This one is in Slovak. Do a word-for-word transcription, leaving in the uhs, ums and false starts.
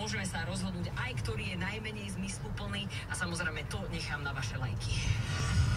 môžeme sa rozhodnúť aj, ktorý je najmenej zmysluplný a samozrejme to nechám na vaše lajky.